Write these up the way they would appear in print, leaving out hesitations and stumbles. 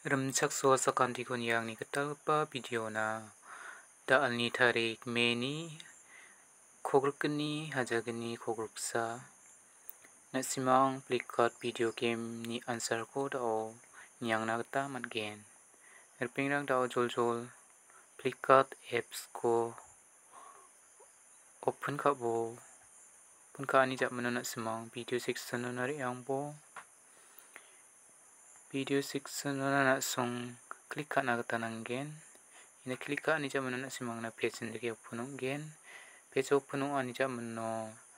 Rumchak so sa kanti ko niyang ni katalpa video na daan ni tarik meni kogrukni hajagni kogruksa na simang plikat video game ni answer ko dao niyang nagta matgen erpingrang dao jol plikat apps ko open ka bo punka ani jak mana na simang video section na yang bo video section na song klik ka nagta nanggen ina klik ka ani jak mana na simang na page ndike open gen page open ani jak mano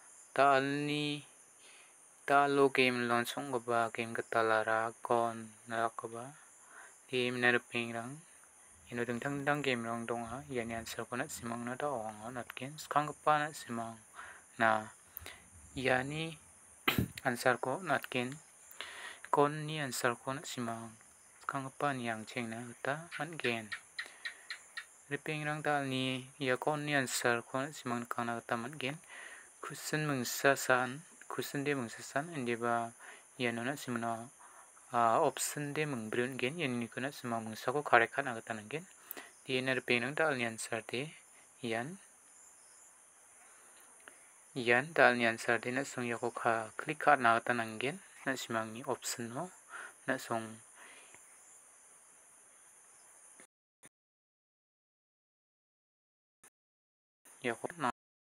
talo game launchong ba game katalara kon nakaba game na pingrang ino dingtang game rong dong ha yani answer ko na simang na daw ang natken skang pa na simang na yani answer ko natken kon ni answer ko na simang skang pa ni yang cheng na ta man gen ripingrang dal ni ya kon ni answer ko na simang kana ta man gen kusen de mungsasan indiba yano na simana option de mungbrun gen yani kuna simang mungsako karekan agatan gen di ener penang dal ni answer de yan dal ni answer de na song yako ka click ka na agatan gen na simang ni option no na song yako na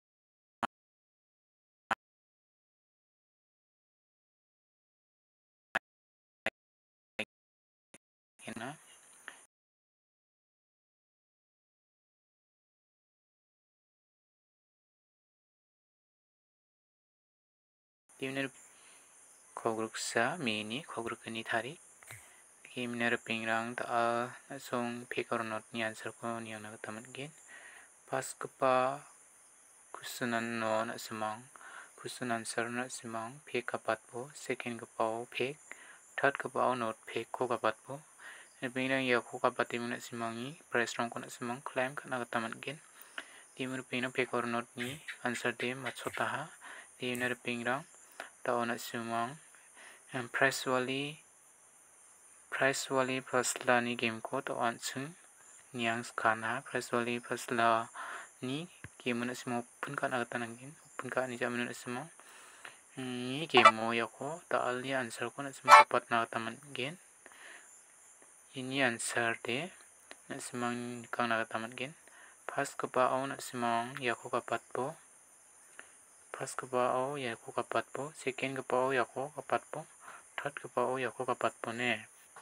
na di ener kogruksa meni kogrukani thari game ner pingrang da na song fake or not ni answer ko ni ang agatan gen pas kepa kusunan no na simang kusun answer na simang fake kapat po second kapao fake third kapao not fake ko kapat po pingrang ya ko kapat na simangi price rong ko na simang claim kana kataman gen timur pingrang fake or not ni answer de machota ha timur pingrang tao na simang price wali Paatshala ni game ko tao ansung niang skana price wali Paatshala ni game na simang open ka nagatan angin open ka ni jaman na simang ni game mo yako taal ni answer ko na simang kapat nagataman gen ini answer de na simang kang nagataman gen first kapao na simang yako kapat po first kapao yako kapat po second kapao yako kapat po third kapao yako kapat po ne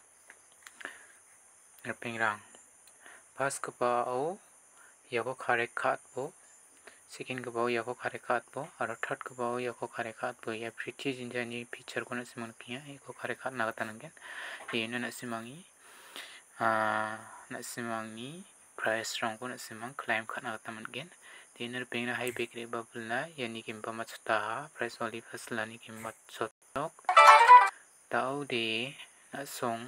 pingrang first kapao yako kare kat po second kapao yako kare kat po aro third kapao yako kare kat po ya pretty jinja ni picture ko na simang kiya yako kare kat nagatan gen ina na simangi price rong ko na simang claim kat nagatan gen dinner ping na high bakery bubble na yani kimpa machta price wali Paatshala ni kimpa chotok tao de na song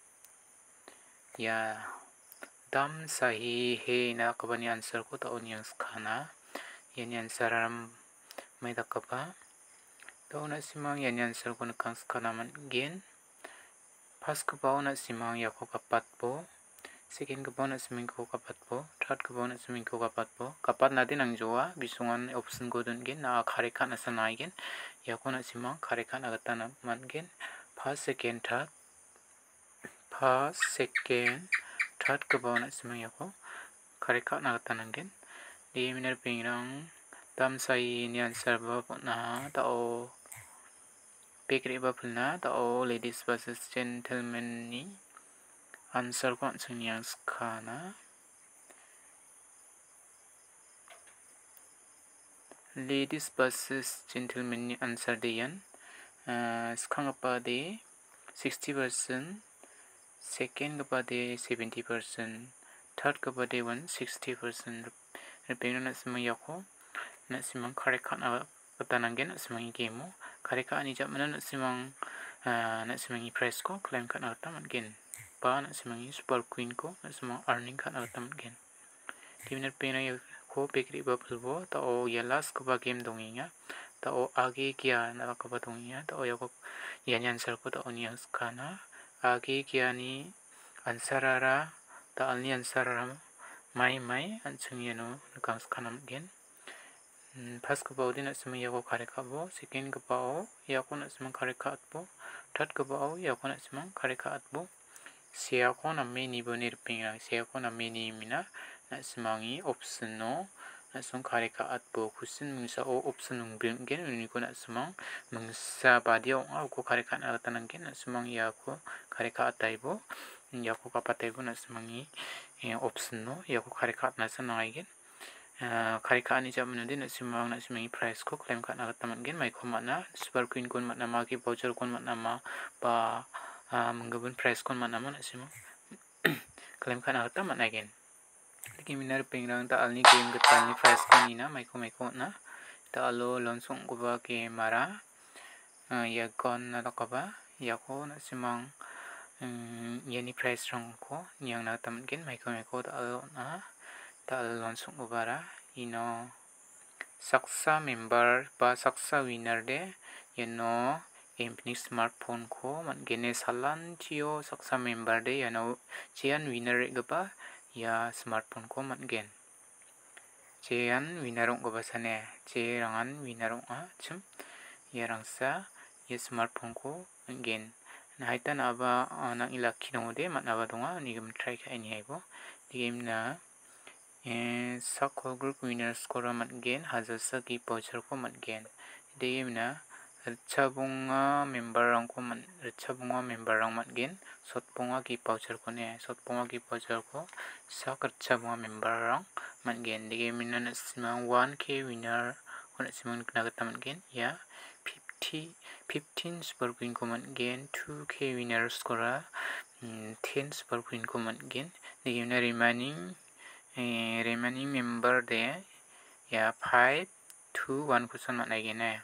ya dam sahi he na kabani answer ko tao niyang skana yani answer ram may dakapa tao na simang yani answer ko na kang skana man gen pas kapao na simang yako kapat po second kapao na simang ko kapat po third kapao na simang ko kapat po kapat natin ang jowa bisungan option ko dun gen na kareka na sanay gen yako na simang kareka na agatan man gen first second third kapao na simang yako kareka na agatan gen di miner pingrang tam sai ni answer ba na tao bakery bubble na tao ladies versus gentlemen ni answer ko ang yang skana ladies versus gentlemen ni answer de yan skang pa de 60% second pa de 70% third pa de 160% repeng na simang yako na simang kareka na katananggen na simang game mo kareka ani jak mana na simang price ko claim ka na taman gen pa na simang super queen ko na simang earning ka na taman gen timner pena ko bakery bubble bo tao ya last ko ba game donginga tao age kya na ka ba donginga tao yako yan answer ko tao niya skana age kya ni ansarara talni ansarara mai ansung yano kang skanam gen. First gabao din asma yako karika bo, second gabao yako asma karika atbo, third gabao yako asma karika atbo. Siako na meni bo nirpingrang, siako na meni mina asmangi option no asung karika atbo kusin mungsa o option nung gen uniko asmang mungsa badia ko karika na tananggen asmang yako karika ataibo yako kapataibo asmangi option no yako karika na sananggen. Karika ani jam nadi nasimang prize ko claim kan agat taman gen mai ko mana super queen kon mana ma ki voucher kon mana ma ba menggabun prize kon mana ma nasimang claim kan agat taman again. Game ina pengrang ta alni game gatalni prize kon ina mai ko na ta alo langsung ko ba ke mara ya kon na ko ba ya ko nasimang yani prize rong ko yang na taman gen mai ko ta alo na ta langsung ko bara ino saksa member ba saksa winner de yano empni smartphone ko man gene salan tio saksa member de yano cian winner gaba ya smartphone ko man gen cian winner ko ba sane ce rangan winner chim ya rangsa ya smartphone ko gen na haitan aba nang ilaki no de man aba donga ni gam try ka ini aibo game na sakol group winner score matgen hazasa ki voucher ko matgen game na rechabunga member rang ko rechabunga member rang matgen sotpunga ki voucher ko ne sotpunga ki voucher ko sak rechabunga member rang matgen game na nasimang 1k winner ko nasimang nagata matgen ya 15 super queen ko matgen 2k winner score 10 super queen ko matgen game na remaining member de ya 5 to 1 kusan mana gene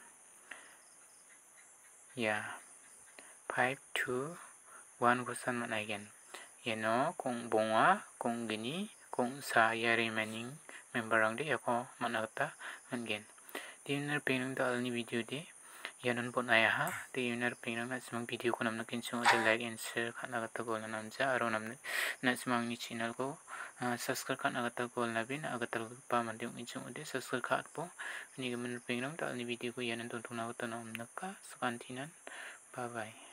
ya 5 to 1 kusan mana gen yano kung bonga kung gini kung sa ya remaining member ang de yako mana kata gen dinner penang ta alni video de yanan pon aya ha dinner penang na semang video ko namna kinso de like and share kana kata ko namja aro namna na semang ni channel ko subscribe kan agata gol nabin agata pa mandiung inchung ude subscribe kat po ni gamen pengrang ta ni video ko yanan tonton agata nam nakka sukantinan bye bye.